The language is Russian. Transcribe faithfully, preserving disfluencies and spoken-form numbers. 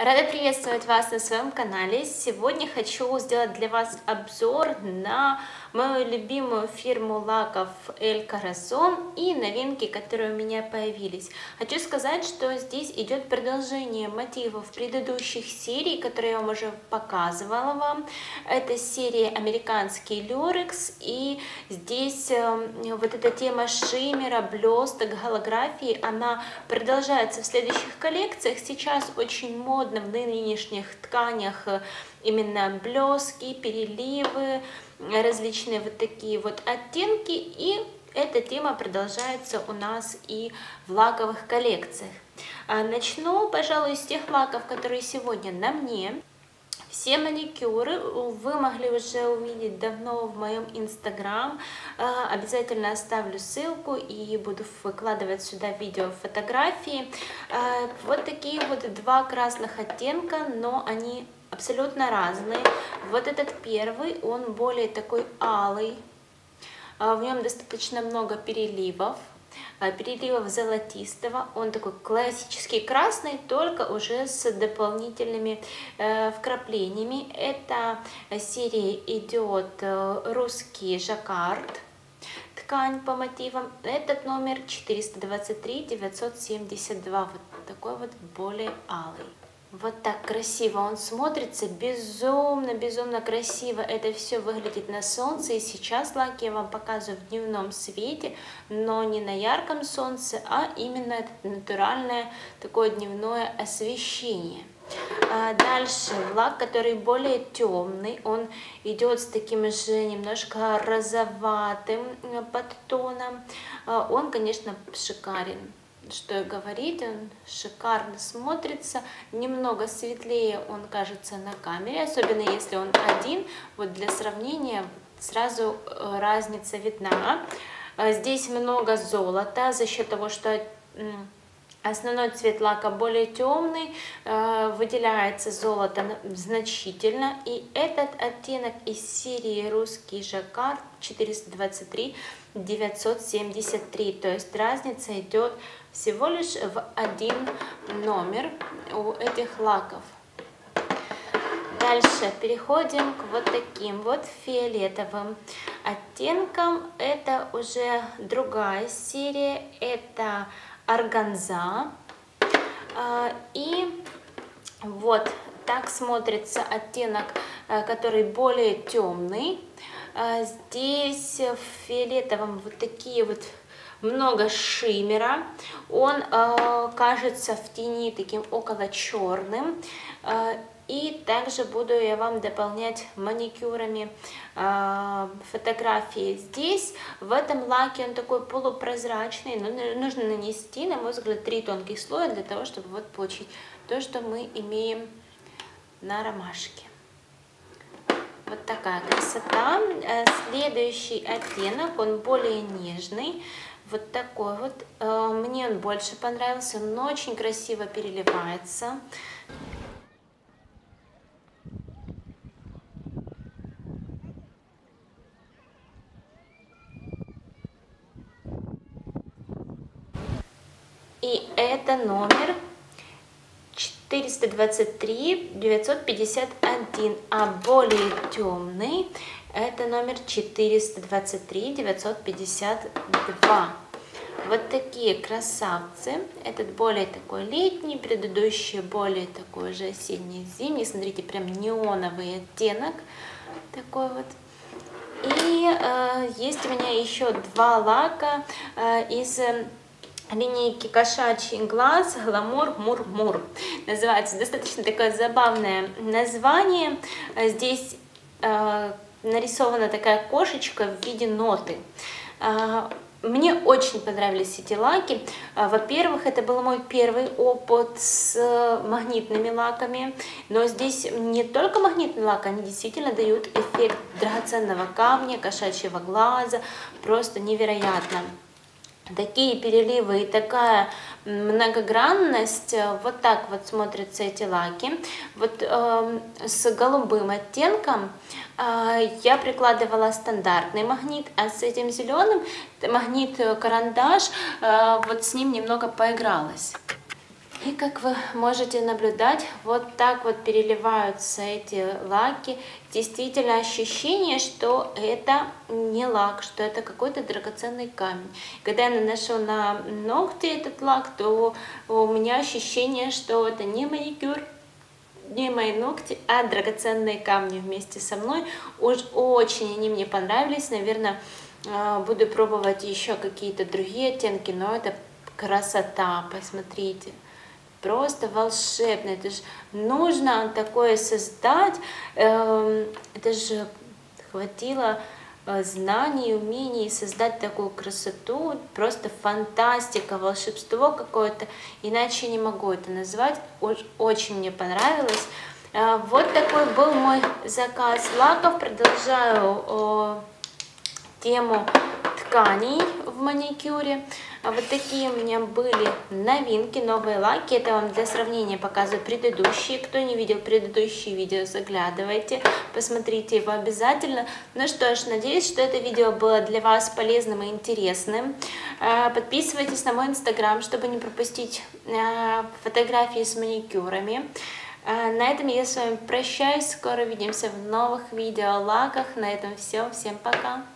Рада приветствовать вас на своем канале. Сегодня хочу сделать для вас обзор на мою любимую фирму лаков El Corazon и новинки, которые у меня появились. Хочу сказать, что здесь идет продолжение мотивов предыдущих серий, которые я вам уже показывала вам. Это серия американский люрекс, и здесь э, вот эта тема шиммера, блесток, голографии, она продолжается в следующих коллекциях. Сейчас очень модно в нынешних тканях именно блески, переливы, различные вот такие вот оттенки, и эта тема продолжается у нас и в лаковых коллекциях. Начну, пожалуй, с тех лаков, которые сегодня на мне. Все маникюры вы могли уже увидеть давно в моем инстаграм. Обязательно оставлю ссылку и буду выкладывать сюда видео, фотографии. Вот такие вот два красных оттенка, но они абсолютно разные. Вот этот первый, он более такой алый. В нем достаточно много переливов. Переливов золотистого, он такой классический красный, только уже с дополнительными э, вкраплениями. Эта серия идет э, русский жаккард, ткань по мотивам. Этот номер четыреста двадцать три девятьсот семьдесят два, вот такой вот более алый. Вот так красиво он смотрится, безумно, безумно красиво это все выглядит на солнце. И сейчас лаки я вам показываю в дневном свете, но не на ярком солнце, а именно это натуральное такое дневное освещение. Дальше лак, который более темный, он идет с таким же немножко розоватым подтоном. Он, конечно, шикарен. Что и говорить, он шикарно смотрится, немного светлее он кажется на камере, особенно если он один. Вот для сравнения сразу разница видна. Здесь много золота за счет того, что основной цвет лака более темный, выделяется золото значительно. И этот оттенок из серии русский жаккард четыреста двадцать три девятьсот семьдесят три, то есть разница идет всего лишь в один номер у этих лаков. Дальше переходим к вот таким вот фиолетовым оттенкам. Это уже другая серия, это органза. И вот так смотрится оттенок, который более темный. Здесь в фиолетовом вот такие вот много шиммера. Он э, кажется в тени таким около черным. Э, и также буду я вам дополнять маникюрами э, фотографии. Здесь в этом лаке он такой полупрозрачный, но нужно нанести, на мой взгляд, три тонких слоя для того, чтобы вот получить то, что мы имеем на ромашке. Вот такая красота. Следующий оттенок, он более нежный. Вот такой вот. Мне он больше понравился. Он очень красиво переливается. И это номер четыреста двадцать три девятьсот пятьдесят один, а более темный это номер четыреста двадцать три девятьсот пятьдесят два. Вот такие красавцы. Этот более такой летний, предыдущий более такой же осенний-зимний. Смотрите, прям неоновый оттенок такой вот. И э, есть у меня еще два лака э, из линейки кошачий глаз гламур мур-мур. Называется достаточно такое забавное название. Здесь э, нарисована такая кошечка в виде ноты. Э, мне очень понравились эти лаки. Э, Во-первых, это был мой первый опыт с магнитными лаками. Но здесь не только магнитный лак, они действительно дают эффект драгоценного камня, кошачьего глаза. Просто невероятно. Такие переливы и такая многогранность, вот так вот смотрятся эти лаки. Вот э, с голубым оттенком э, я прикладывала стандартный магнит, а с этим зеленым магнит карандаш, э, вот с ним немного поигралась. И как вы можете наблюдать, вот так вот переливаются эти лаки. Действительно ощущение, что это не лак, что это какой-то драгоценный камень. Когда я наношу на ногти этот лак, то у меня ощущение, что это не маникюр, не мои ногти, а драгоценные камни вместе со мной. Уж очень они мне понравились. Наверное, буду пробовать еще какие-то другие оттенки, но это красота, посмотрите. Просто волшебно, это же нужно такое создать, это же хватило знаний, умений создать такую красоту, просто фантастика, волшебство какое-то, иначе не могу это назвать, очень мне понравилось. Вот такой был мой заказ лаков, продолжаю тему тканей в маникюре. А вот такие у меня были новинки, новые лаки. Это вам для сравнения показываю предыдущие. Кто не видел предыдущие видео, заглядывайте, посмотрите его обязательно. Ну что ж, надеюсь, что это видео было для вас полезным и интересным. Подписывайтесь на мой инстаграм, чтобы не пропустить фотографии с маникюрами. На этом я с вами прощаюсь. Скоро увидимся в новых видео о лаках. На этом все. Всем пока.